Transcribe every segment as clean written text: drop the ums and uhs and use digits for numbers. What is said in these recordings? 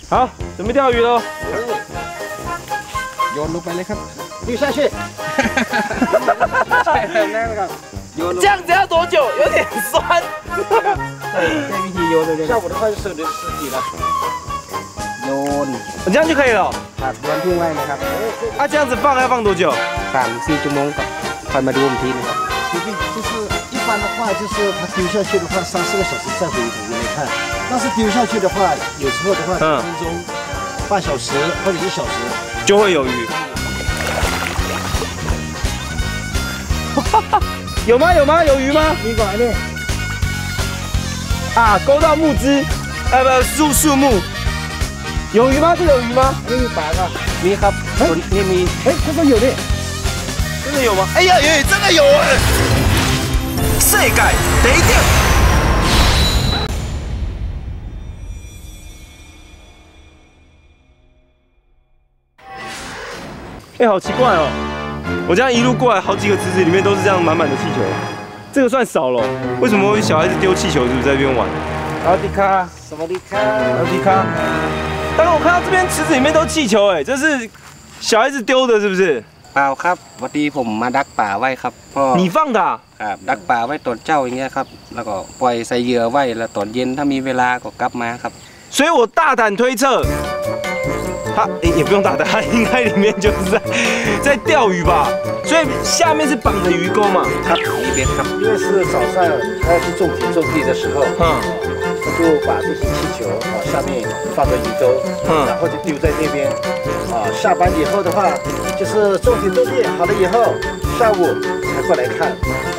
好，准备钓鱼喽。 โยนลงไปเลยครับ丢下去。 这样子要多久？有点酸。 ได้วิธีโยนเลย下午的话就收的尸体了。 โยน这样就可以了。 ครับโยนทิ้งไว้นะครับ啊，这样子放要放多久 3-4 ชั่วโมงครับค่อยมาดูอีกทีนะครับ就是一般的话，就是它丢下去的话，3-4个小时再回头来看。但是丢下去的话，有时候的话，10分钟、半小时或者1小时就会有鱼。有吗？有吗？有鱼吗？ 你过来呢？ 啊，勾到木枝，不，树木。有鱼吗？这个有鱼吗？ 那一把啊， นี่ครับนี่มี哎，他说有的。 真的有吗？哎呀，真的有哎！世界第一钓。哎，好奇怪哦！我这样一路过来，好几个池子里面都是这样满满的气球，这个算少了。为什么会小孩子丢气球，是不是在这边玩？ 奥迪卡什么的看？ 奥迪卡。但是我看到这边池子里面都是气球，哎，这是小孩子丢的，是不是？ เปล่าครับวันนี้ผมมาดักป่าไว้ครับพ่อ你放的、啊？ ครับดักป่าไว้ตอนเช้าอย่างเงี้ยครับแล้วก็ปล่อยใส่เหยื่อไว้แล้วตอนเย็นถ้ามีเวลาก็กลับมาครับ所以我大胆推测，他也不用大胆，他应该里面就是在钓鱼吧。所以下面是绑着鱼钩嘛。 ครับนี่เบ็ดครับ因为是早上他要去种田种地的时候，他就把这些气球下面放着鱼钩，然后就丢在那边。下班以后的话，就是种田种地好了以后，下午才过来看。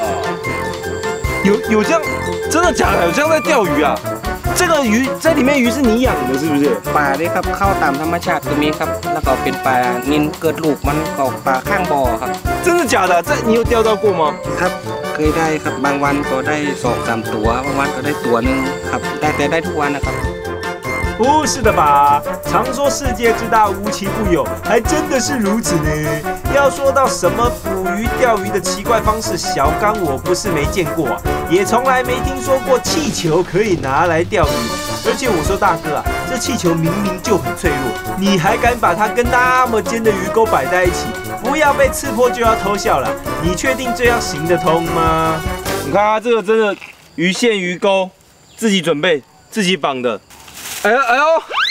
有这样，真的假的？有这样在钓鱼啊？这个鱼在里面鱼是你养的，是不是？ ปลาเนี่ยครับเข้าตามธรรมชาติก็มีครับแล้วก็เป็นปลานิลเกิดลูกมันก็ปลาข้างบ่อครับ真的假的？这你有钓到过吗？ ครับเคยได้ครับบางวันก็ได้2-3 ตัวบางวันก็ได้ตัวนึงครับแต่ได้ทุกวันนะครับ不是的吧？常说世界之大无奇不有，还真的是如此呢。要说到什么捕鱼、钓鱼的奇怪方式，小刚我不是没见过啊，也从来没听说过气球可以拿来钓鱼。而且我说大哥啊，这气球明明就很脆弱，你还敢把它跟那么尖的鱼钩摆在一起？不要被刺破就要偷笑了。你确定这样行得通吗？ 你看它这个真的鱼线鱼钩自己准备自己绑的。 哎呦哎呦，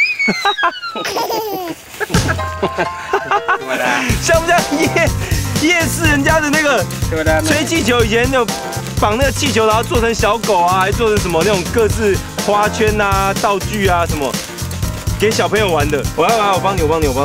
像不像夜市人家的那个吹气球？以前那种绑那个气球，然后做成小狗啊，还做成什么那种各式花圈啊、道具啊什么，给小朋友玩的。我帮你。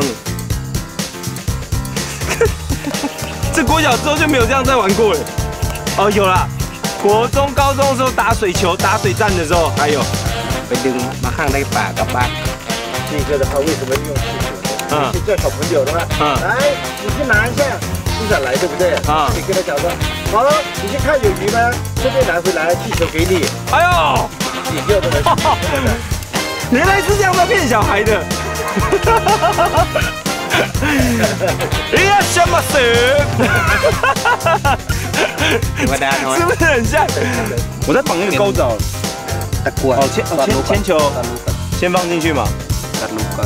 这国小之后就没有这样再玩过了。哦，有啦，国中、高中的时候打水球、打水战的时候还有。 ไปดึงมาข้างได้ป่ากลับบ้าน这个的话，为什么用气球呢？叫小朋友的话，来，你去拿一下，不想来对不对？你跟他讲说，好，你去看有鱼吗？顺便拿回来，气球给你。 哎呦， 你就这么， 原来是这样在骗小孩的。哎呀，什么事？是不是很像？我在绑那个钩子。 ตะกั่ว铅球先放进去嘛。 ตัดลูกก่อน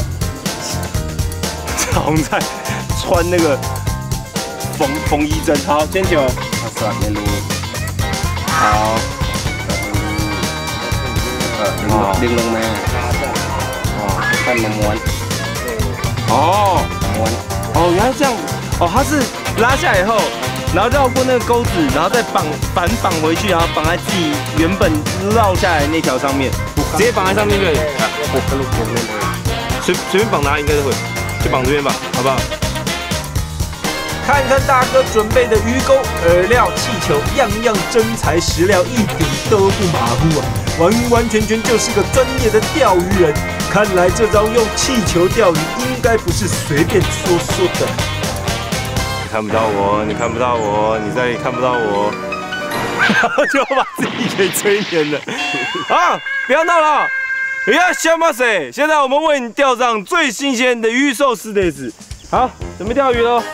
我们在穿那个缝衣针，好，铅球。 เอาสอดในรูเอาดึงลงมาค่อยมาม้วนม้วน哦，原来这样，哦，它是拉下来以后，然后绕过那个钩子，然后再反绑回去，然后绑在自己原本绕下来那条上面，直接绑在上面就可以。 ผูกกระลูกผมเลย随便绑哪里应该都会，就绑这边吧，好不好？ 看看大哥准备的鱼钩、饵料、气球，样样真材实料，一点都不马虎啊！完完全全就是个专业的钓鱼人。看来这招用气球钓鱼应该不是随便说说的。 你看不到我，你看不到我，你再也看不到我，就把自己给催眠了。啊！不要闹了！哎呀，小马谁？现在我们为你钓上最新鲜的鱼寿司的子。好，准备钓鱼喽！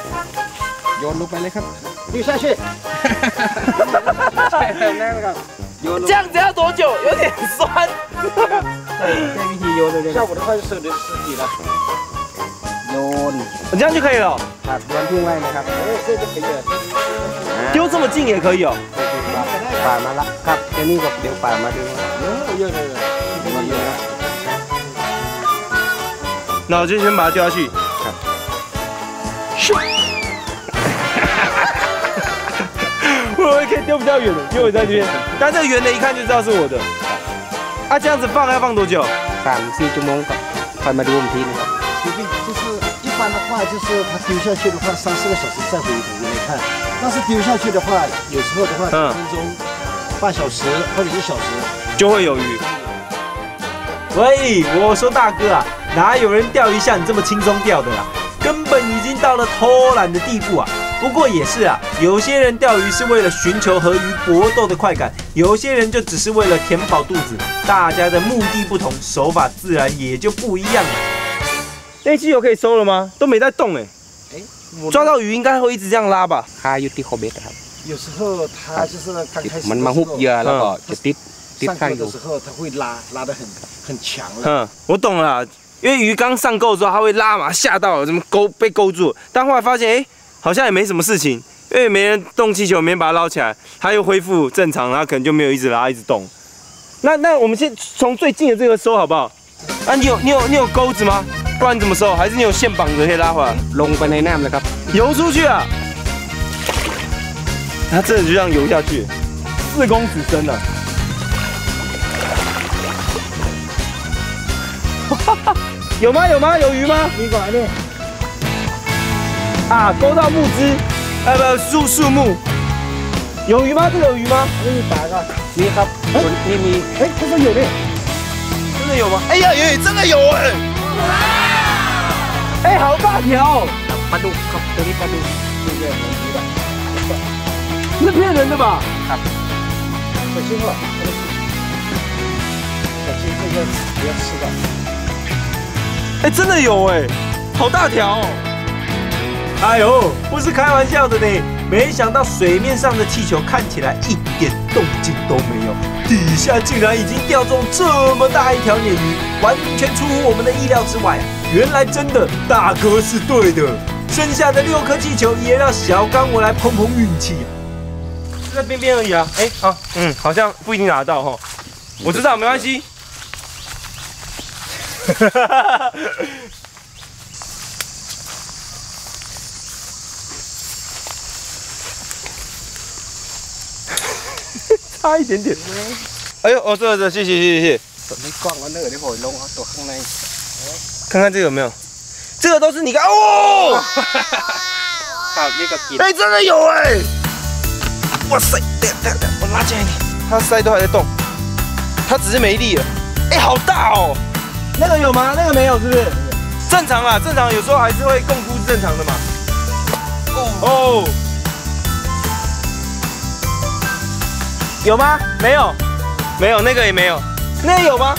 โยนลงไปเลยครับ丢下去。 这样子要多久？有点酸。 效果的话就是60几了。 这样就可以了。 这就可以了。 丢这么近也可以哦。那我就先把它丢下去。我可以丢比较远的，因为我在这边。但这个圆的一看就知道是我的。啊，这样子放要放多久？3-4ชั่วโมงค่อยมาดูอีกทีนึงครับ。 就是一般的话，就是它丢下去的话，3-4个小时再回头来看。但是丢下去的话，有时候的话，10分钟、半小时或者1小时就会有鱼。 喂，我说大哥啊，哪有人钓鱼像你这么轻松钓的啦？根本已经到了偷懒的地步啊！不过也是啊，有些人钓鱼是为了寻求和鱼搏斗的快感，有些人就只是为了填饱肚子。大家的目的不同，手法自然也就不一样了。 那机油可以收了吗？都没在动哎。抓到鱼应该会一直这样拉吧？ 有时候它就是刚开始มันมาฮุบเหยื่อแล้วก็จะติด上钩的时候，它会拉得很强了。 我懂了啦，因为鱼刚上钩之后，它会拉嘛，吓到怎么被勾住，但后来发现好像也没什么事情，因为没人动气球，没人把它捞起来，它又恢复正常，它可能就没有一直拉一直动。那我们先从最近的这个收好不好？啊，你有钩子吗？不然你怎么收？还是你有线绑着可以拉回来？ ลงไปในน้ำเลยครับ游出去啊！它真的就这样游下去，4公尺深啊！有吗？有鱼吗？ 你过来呢？ 啊，勾到木枝，不，树木。有鱼吗？这个有鱼吗？ 给你打个。 นี่ครับนี่มี他说有的。 真的有吗？哎呀，真的有好大条。 ปลาดุกครับตัวนี้ปลาดุก是骗人的吧？ 小心了，小心这个不要吃到。 真的有好大条哦！ 哎呦，不是开玩笑的呢！没想到水面上的气球看起来一点动静都没有，底下竟然已经钓中这么大一条鲶鱼，完全出乎我们的意料之外啊！原来真的大哥是对的，剩下的6颗气球也让小刚我来碰碰运气啊！ 就在边边而已啊！好，好像不一定拿得到哈。我知道，没关系。差一点点。哎呦，这，谢谢。 你光我那个你回弄啊，躲ข้างใน。 看看这个有没有？这个都是你看哦。 ครับนี่ก็กิน。 真的有哇塞，我拉近一点，它鳃都还在动，它只是没力了。好大哦！那个有吗？那个没有，是不是？正常啦，正常有时候还是会共估正常的嘛。有吗？没有，那个也没有。那个有吗？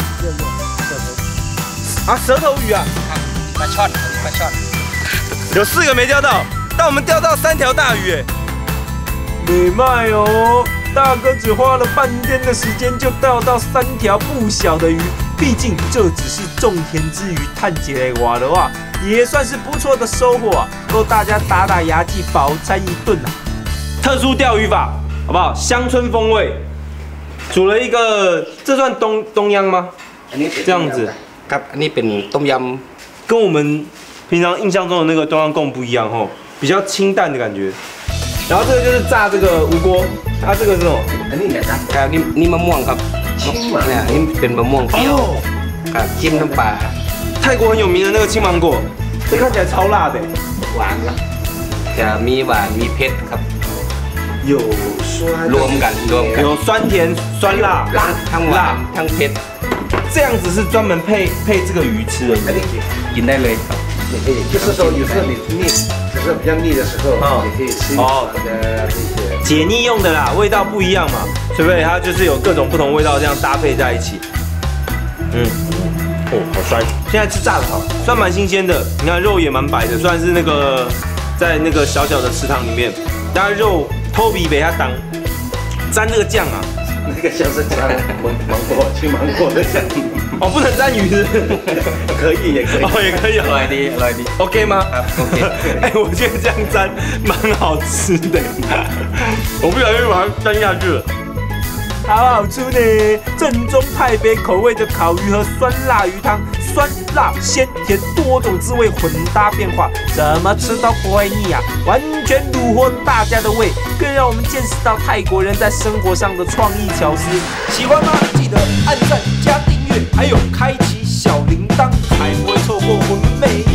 有，舌头鱼啊！ ปลาช่อน有4个没钓到，但我们钓到3条大鱼没卖哦，大哥只花了半天的时间就钓到3条不小的鱼，毕竟这只是种田之余探解来挖的话，也算是不错的收获啊，够大家打打牙祭，饱餐一顿啊。 特殊钓鱼法，好不好？乡村风味，煮了一个，这算东央吗？这样子。 ครับอันนี้เป็นต้มยำ跟我们平常印象中的那个东阳贡不一样吼，比较清淡的感觉。然后这个就是炸这个无锅，它这个是什么？ อันนี้นะครับนี่มะม่วงครับเนี่ยนี่เป็นมะม่วงเปรี้ยวครับจิ้มน้ำปลา泰国很有名的那个青芒果，这看起来超辣的， หวานครับจะมีหวานมีเผ็ดครับ有酸， รวมกัน有酸甜酸辣， ทั้งหวานทั้งเผ็ด这样子是专门配这个鱼吃的。 กินได้เลยครับ也可以，就是说有时候你腻，就是比较腻的时候，也可以吃这些解腻用的啦，味道不一样嘛，所以它就是有各种不同味道这样搭配在一起。好酸！现在吃炸的好，算蛮新鲜的。你看肉也蛮白的，虽然是那个在那个小小的池塘里面，但是肉偷鼻给它挡，沾这个酱啊， 那个小生姜芒果，青芒果的香， 哦，不能沾鱼是不是？ 可以也可以， 哦，也可以哦。 来的来的 OK 吗？ ，OK。 哎，我觉得这样沾蛮好吃的，我不小心把它沾下去了。 好好吃呢！正宗台北口味的烤鱼和酸辣鱼汤，酸辣鲜甜多种滋味混搭变化，怎么吃都不会腻啊！完全虏获大家的胃，更让我们见识到泰国人在生活上的创意巧思。喜欢吗？记得按赞加订阅，还有开启小铃铛，才不会错过我们每一